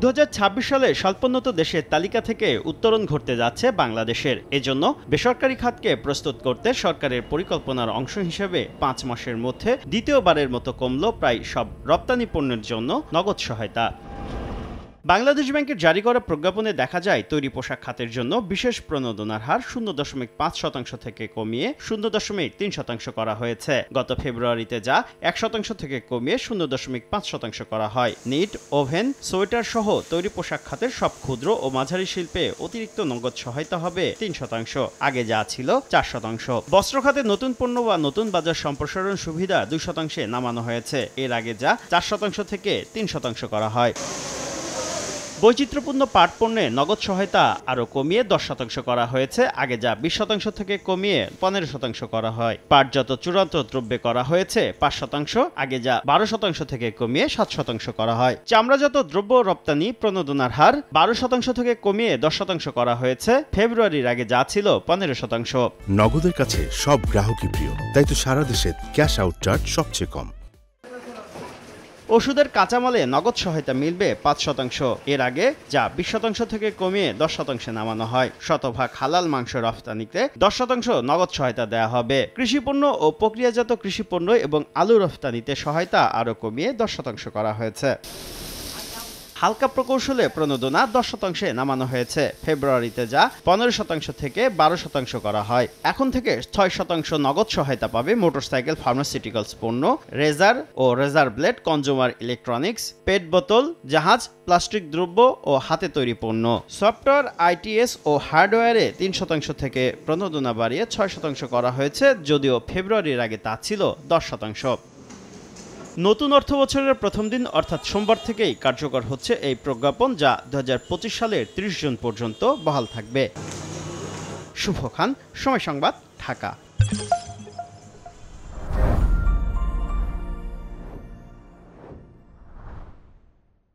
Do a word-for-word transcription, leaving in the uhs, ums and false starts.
দু হাজার ছাব্বিশ সালে স্বল্পোন্নত দেশের তালিকা থেকে উত্তরণ ঘটতে যাচ্ছে বাংলাদেশের। এজন্য বেসরকারি খাতকে প্রস্তুত করতে সরকারের পরিকল্পনার অংশ হিসেবে পাঁচ মাসের মধ্যে দ্বিতীয়বারের মতো কমল প্রায় সব রপ্তানি পণ্যের জন্য নগদ সহায়তা। বাংলাদেশ ব্যাংকের জারি করা প্রজ্ঞাপনে দেখা যায়, তৈরি পোশাক খাতের জন্য বিশেষ প্রণোদনার হার শূন্য দশমিক পাঁচ শতাংশ থেকে কমিয়ে শূন্য দশমিক তিন শতাংশ করা হয়েছে। গত ফেব্রুয়ারিতে যা এক শতাংশ থেকে কমিয়ে শূন্য দশমিক পাঁচ শতাংশ করা হয়। নিট, ওভেন, সোয়েটার সহ তৈরি পোশাক খাতের সব ক্ষুদ্র ও মাঝারি শিল্পে অতিরিক্ত নগদ সহায়তা হবে তিন শতাংশ, আগে যা ছিল চার শতাংশ। বস্ত্র খাতে নতুন পণ্য বা নতুন বাজার সম্প্রসারণ সুবিধা দুই শতাংশে নামানো হয়েছে, এর আগে যা চার শতাংশ থেকে তিন শতাংশ করা হয়। বৈচিত্র্যপূর্ণ পাট পণ্যে নগদ সহায়তা আরও কমিয়ে দশ শতাংশ করা হয়েছে, আগে যা বিশ শতাংশ থেকে কমিয়ে পনেরো শতাংশ করা হয়। পাটজাত চূড়ান্ত দ্রব্যে করা হয়েছে পাঁচ শতাংশ, আগে যা বারো শতাংশ থেকে কমিয়ে সাত শতাংশ করা হয়। চামড়াজাত দ্রব্য রপ্তানি প্রণোদনার হার বারো শতাংশ থেকে কমিয়ে দশ শতাংশ করা হয়েছে, ফেব্রুয়ারির আগে যা ছিল পনেরো শতাংশ। নগদের কাছে সব গ্রাহকই প্রিয়, তাই তো সারা দেশে ক্যাশ আউট চার্জ সবচেয়ে কম। ওষুধের কাঁচামালে নগদ সহায়তা মিলবে পাঁচ শতাংশ, এর আগে যা বিশ শতাংশ থেকে কমিয়ে দশ শতাংশে নামানো হয়। শতভাগ হালাল মাংস রফতানিতে দশ শতাংশ নগদ সহায়তা দেওয়া হবে। কৃষিপণ্য ও প্রক্রিয়াজাত কৃষিপণ্য এবং আলু রফতানিতে সহায়তা আরও কমিয়ে দশ শতাংশ করা হয়েছে। হালকা প্রকৌশলে প্রণোদনা দশ শতাংশে নামানো হয়েছে, ফেব্রুয়ারিতে যা পনেরো শতাংশ থেকে বারো শতাংশ করা হয়। এখন থেকে ছয় শতাংশ নগদ সহায়তা পাবে মোটরসাইকেল, ফার্মাসিউটিক্যালস পণ্য, রেজার ও razor blade, consumer electronics, PET বোতল, জাহাজ, প্লাস্টিক দ্রব্য ও হাতে তৈরি পণ্য। সফটওয়্যার, আইটিএস ও হার্ডওয়্যারে তিন শতাংশ থেকে প্রণোদনা বাড়িয়ে ছয় শতাংশ করা হয়েছে, যদিও ফেব্রুয়ারির আগে তা ছিল দশ শতাংশ। নতুন অর্থ বছরের প্রথম দিন অর্থাৎ সোমবার থেকেই কার্যকর হচ্ছে এই প্রজ্ঞাপন, যা দু হাজার পঁচিশ সালের ত্রিশ জুন পর্যন্ত বহাল থাকবে। শুভ খান, সময় সংবাদ, ঢাকা।